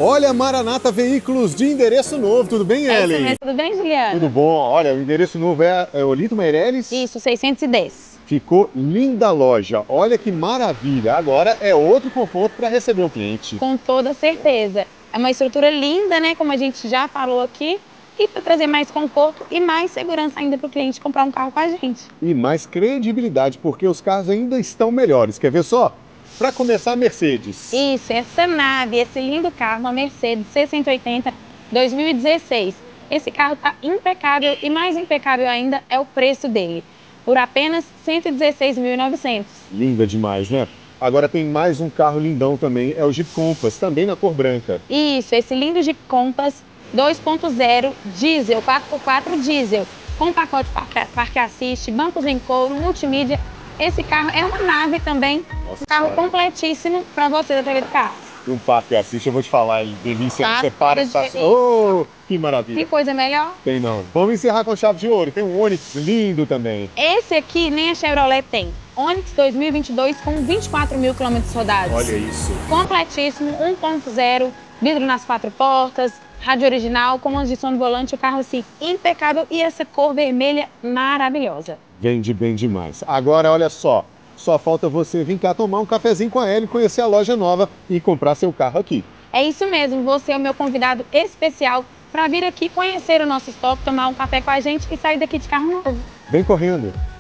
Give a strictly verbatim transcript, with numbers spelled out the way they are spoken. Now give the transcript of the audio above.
Olha, Maranata Veículos de endereço novo, tudo bem, É Ellen? isso mesmo, tudo bem, Juliana? Tudo bom. Olha, o endereço novo é, é Olito Meireles. Isso, seiscentos e dez. Ficou linda a loja, olha que maravilha. Agora é outro conforto para receber o cliente. Com toda certeza. É uma estrutura linda, né, como a gente já falou aqui, e para trazer mais conforto e mais segurança ainda para o cliente comprar um carro com a gente. E mais credibilidade, porque os carros ainda estão melhores. Quer ver só? Para começar, Mercedes. Isso, essa nave, esse lindo carro, uma Mercedes C cento e oitenta dois mil e dezesseis. Esse carro está impecável e mais impecável ainda é o preço dele, por apenas cento e dezesseis mil e novecentos. Linda demais, né? Agora tem mais um carro lindão também, é o Jeep Compass, também na cor branca. Isso, esse lindo Jeep Compass dois ponto zero diesel, quatro por quatro diesel, com pacote parque assist, bancos em couro, multimídia. Esse carro é uma nave também, Nossa, um carro cara. completíssimo para você da T V do carro. Um parque assist, eu vou te falar, ele delícia, Tá, você para e toda está... Oh, que maravilha. Que coisa melhor? Tem não. Vamos encerrar com chave de ouro, tem um Onix lindo também. Esse aqui nem a Chevrolet tem. Onix dois mil e vinte e dois com vinte e quatro mil quilômetros rodados. Olha isso. Completíssimo, um ponto zero, vidro nas quatro portas, rádio original, comando de som no volante, o carro assim impecável e essa cor vermelha maravilhosa. Vende bem demais. Agora, olha só, só falta você vir cá tomar um cafezinho com a Ellen, conhecer a loja nova e comprar seu carro aqui. É isso mesmo, você é o meu convidado especial para vir aqui conhecer o nosso estoque, tomar um café com a gente e sair daqui de carro novo. Vem correndo.